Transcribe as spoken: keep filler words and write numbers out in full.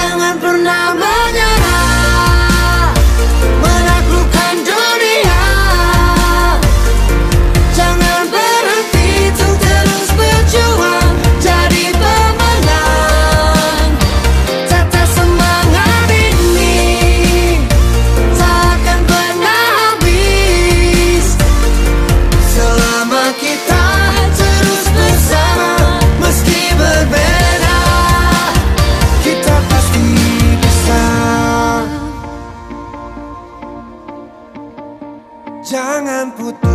Jangan pernah menyerah, menaklukkan dunia. Jangan berhenti untuk terus berjuang, jadi pemenang. Tetap semangat ini takkan pernah habis selama kita terus bersama. Meski berbeda, kita pasti bisa. Jangan putus